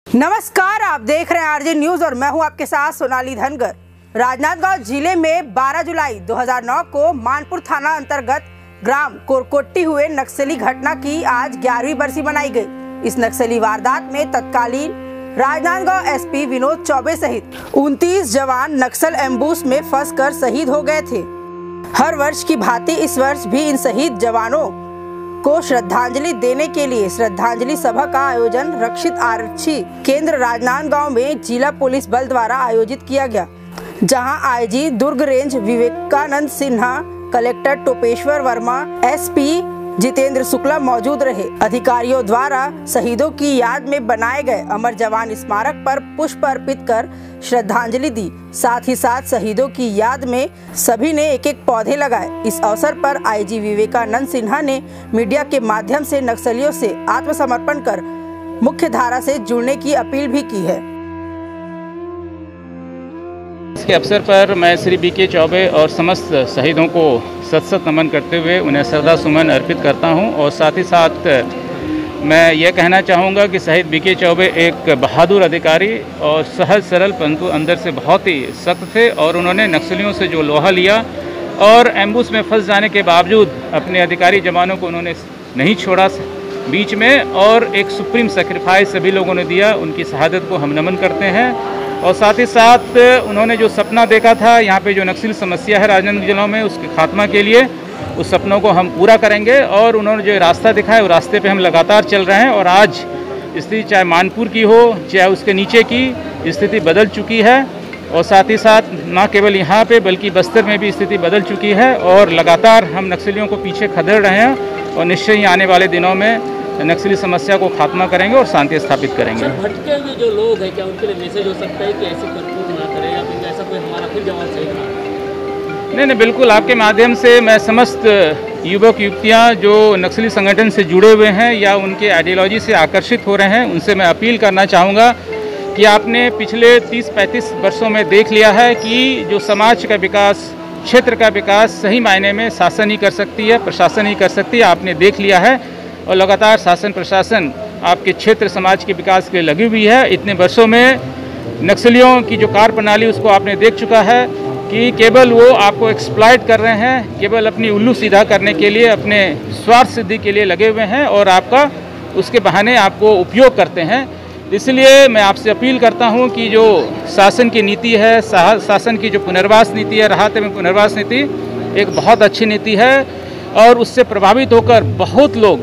नमस्कार, आप देख रहे हैं आरजे न्यूज और मैं हूं आपके साथ सोनाली धनगर। राजनांदगांव जिले में 12 जुलाई 2009 को मानपुर थाना अंतर्गत ग्राम कोरकोट्टी हुए नक्सली घटना की आज 11वीं बरसी मनाई गई। इस नक्सली वारदात में तत्कालीन राजनांदगांव एसपी विनोद चौबे सहित 29 जवान नक्सल एम्बुश में फंसकर शहीद हो गए थे। हर वर्ष की भांति इस वर्ष भी इन शहीद जवानों को श्रद्धांजलि देने के लिए श्रद्धांजलि सभा का आयोजन रक्षित आरक्षी केंद्र राजनांदगांव में जिला पुलिस बल द्वारा आयोजित किया गया, जहां IG Durg range Vivekanand Sinha, collector Topeshwar Verma, SP Jitendra Shukla मौजूद रहे। अधिकारियों द्वारा शहीदों की याद में बनाए गए अमर जवान स्मारक पर पुष्प अर्पित कर श्रद्धांजलि दी। साथ ही साथ शहीदों की याद में सभी ने एक एक पौधे लगाए। इस अवसर पर आईजी विवेकानंद सिन्हा ने मीडिया के माध्यम से नक्सलियों से आत्मसमर्पण कर मुख्य धारा से जुड़ने की अपील भी की है। इसके अवसर पर मैं श्री बीके चौबे और समस्त शहीदों को सत नमन करते हुए उन्हें श्रद्धा सुमन अर्पित करता हूं और साथ ही साथ मैं ये कहना चाहूँगा कि शहीद बीके चौबे एक बहादुर अधिकारी और सहज सरल परंतु अंदर से बहुत ही सख्त थे और उन्होंने नक्सलियों से जो लोहा लिया और एम्बुश में फंस जाने के बावजूद अपने अधिकारी जवानों को उन्होंने नहीं छोड़ा बीच में और एक सुप्रीम सेक्रीफाइस सभी लोगों ने दिया। उनकी शहादत को हम नमन करते हैं और साथ ही साथ उन्होंने जो सपना देखा था यहाँ पे जो नक्सली समस्या है राजनांदगांव जिलों में, उसके खात्मा के लिए उस सपनों को हम पूरा करेंगे और उन्होंने जो रास्ता दिखाया वो रास्ते पे हम लगातार चल रहे हैं और आज स्थिति चाहे मानपुर की हो चाहे उसके नीचे की स्थिति बदल चुकी है और साथ ही साथ न केवल यहाँ पे बल्कि बस्तर में भी स्थिति बदल चुकी है और लगातार हम नक्सलियों को पीछे खदेड़ रहे हैं और निश्चय ही आने वाले दिनों में नक्सली समस्या को खात्मा करेंगे और शांति स्थापित करेंगे। भटके हुए जो लोग हैं क्या उनके लिए मैसेज हो सकता है कि ऐसे करतूत ना करें या फिर ऐसा कोई हमारा फिर जवान सही ना? नहीं, बिल्कुल आपके माध्यम से मैं समस्त युवक युवतियाँ जो नक्सली संगठन से जुड़े हुए हैं या उनके आइडियोलॉजी से आकर्षित हो रहे हैं उनसे मैं अपील करना चाहूँगा कि आपने पिछले 30-35 वर्षों में देख लिया है कि जो समाज का विकास, क्षेत्र का विकास सही मायने में शासन ही कर सकती है, प्रशासन ही कर सकती है। आपने देख लिया है और लगातार शासन प्रशासन आपके क्षेत्र समाज के विकास के लिए लगी हुई है। इतने वर्षों में नक्सलियों की जो कार्य प्रणाली उसको आपने देख चुका है कि केवल वो आपको एक्सप्लॉइट कर रहे हैं, केवल अपनी उल्लू सीधा करने के लिए, अपने स्वार्थ सिद्धि के लिए लगे हुए हैं और आपका उसके बहाने आपको उपयोग करते हैं। इसलिए मैं आपसे अपील करता हूं कि जो शासन की नीति है, शासन की जो पुनर्वास नीति है, राहत में पुनर्वास नीति एक बहुत अच्छी नीति है और उससे प्रभावित होकर बहुत लोग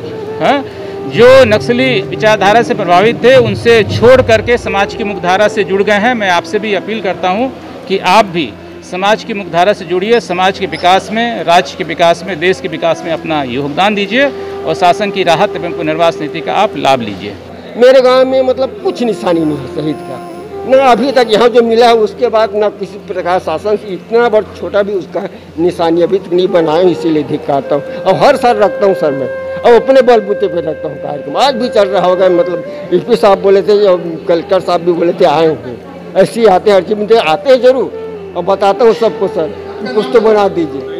जो नक्सली विचारधारा से प्रभावित थे उनसे छोड़ करके समाज की मुख्यधारा से जुड़ गए हैं। मैं आपसे भी अपील करता हूं कि आप भी समाज की मुख्यधारा से जुड़िए, समाज के विकास में, राज्य के विकास में, देश के विकास में अपना योगदान दीजिए और शासन की राहत एवं पुनर्वास नीति का आप लाभ लीजिए। मेरे गांव में मतलब कुछ निशानी नहीं है शहीद का, न अभी तक यहाँ जो मिला है उसके बाद न किसी प्रकार शासन से इतना बड़ा छोटा भी उसका निशानी अभी तक नहीं बनाया, इसीलिए धिक्कारता हूँ और हर साल रखता हूँ सर मैं और अपने बलबूते पे रखता हूँ कार्यक्रम। आज भी चल रहा होगा, मतलब एसपी साहब बोले थे और कलेक्टर साहब भी बोले थे आए होंगे, ऐसे ही आते हैं, हर चीज आते हैं जरूर और बताता हूँ सबको सर कुछ तो बना दीजिए।